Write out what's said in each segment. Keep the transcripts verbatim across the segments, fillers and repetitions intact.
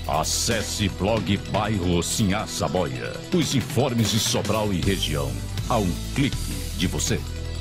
Acesse blog Bairro Sinhá Saboia. Os informes de Sobral e região a um clique de você.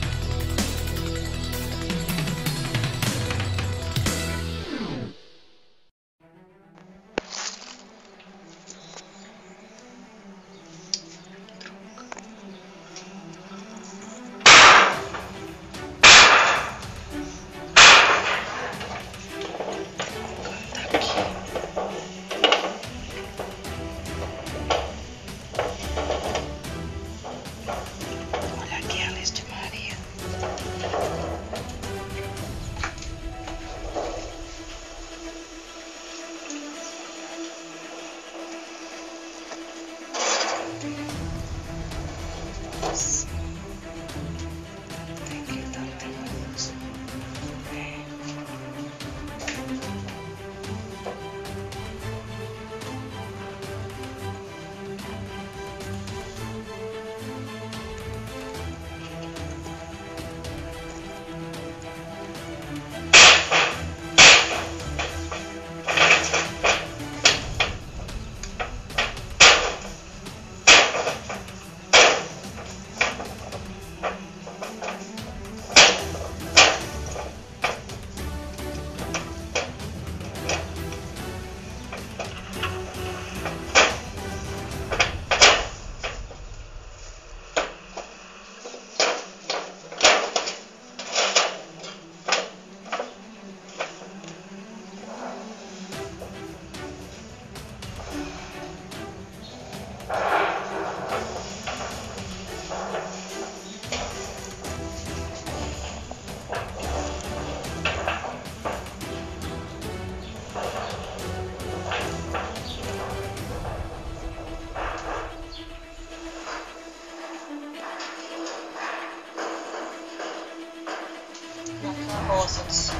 Carroças.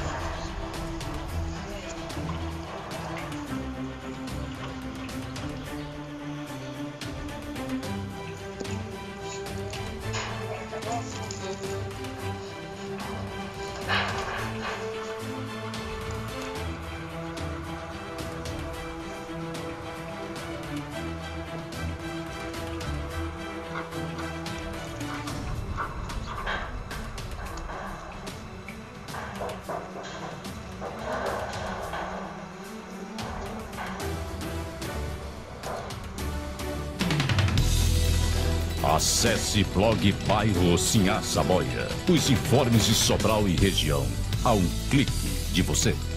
Acesse blog Bairro Sinhá Saboia. Os informes de Sobral e região a um clique de você.